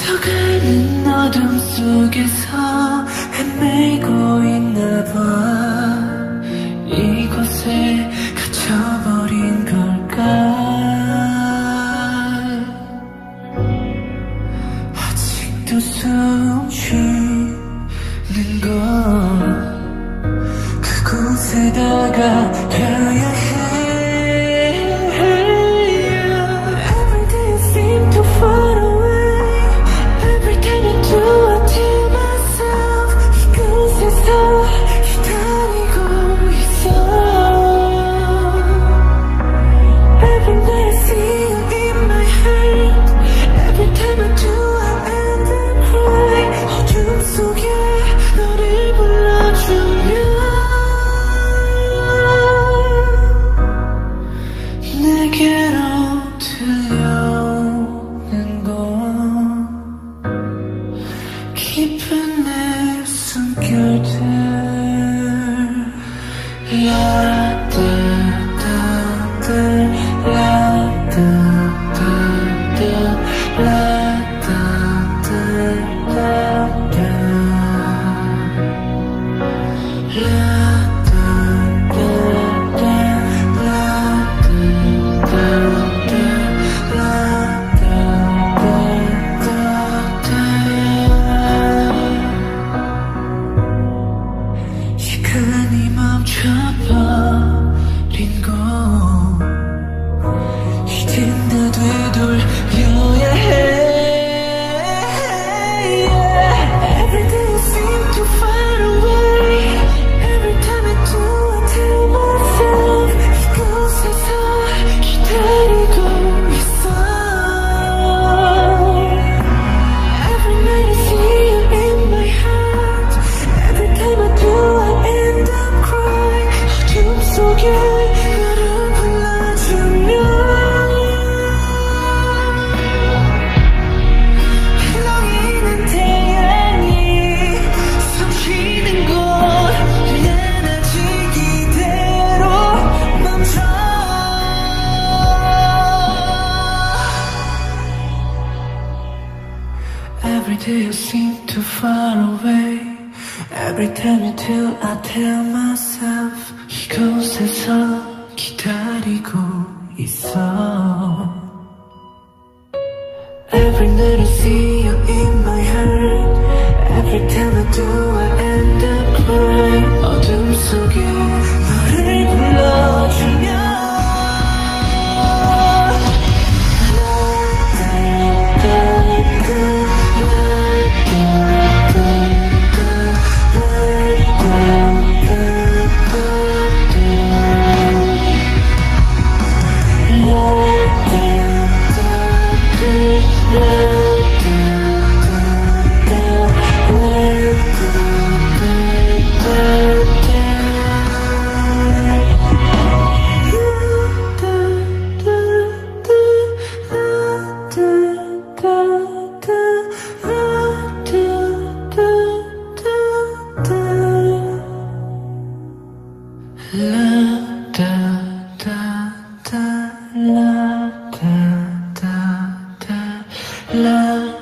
멈춰가는 어둠 속에서 헤매고 있나봐. 이곳에 갇혀버린 걸까? 아직도 숨 쉬는 건 그곳에다가 가야 해. Every day I seem to fall away. Every time I do I tell myself 이곳에서 기다리고 있어. Every night I see you in my heart. Every time I do I end up crying. 어둠 속에 너를 불러주면 내게로 들려오는 건 깊은 내 숨결들. 시간이 멈춰버린 곳 이젠 다 되돌려야 해. Every day I seem to far away. Every time I do I tell myself 이곳에서 기다리고 있어. Every night I see you in my heart. Every time I do I end up crying. 어둠 속에 너를 불러주면 흘러있는 태양이 숨쉬는 곳 미안해지기대로 멈춰. Every day I seem to far away. Every time you do I tell myself 이곳에서 기다리고 있어. Every night I see you in my heart. Every time I do I end up crying. 어둠 속에 너를 불러주면 la